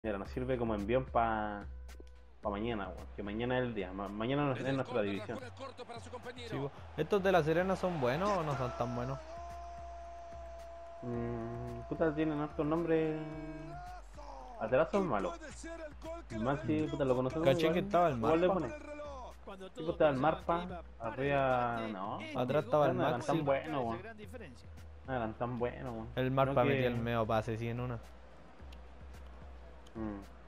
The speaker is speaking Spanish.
Mira, nos sirve como envión para mañana, weón. Que mañana es el día. Mañana nos es nuestra división. Sí, ¿estos de La Serena son buenos o no son tan buenos? Puta, tienen hartos nombres. Atrás son malos. Maxi, puta, lo conocemos Caché que igual. estaba el Igual le Marpa. pone. Sí, puta, el Marpa. Arriba. No, Atrás estaba el no eran tan Maxi. buenos, weón. No eran tan buenos, weón. El Sino Marpa metía el que. medio pase, sí, en una. mm,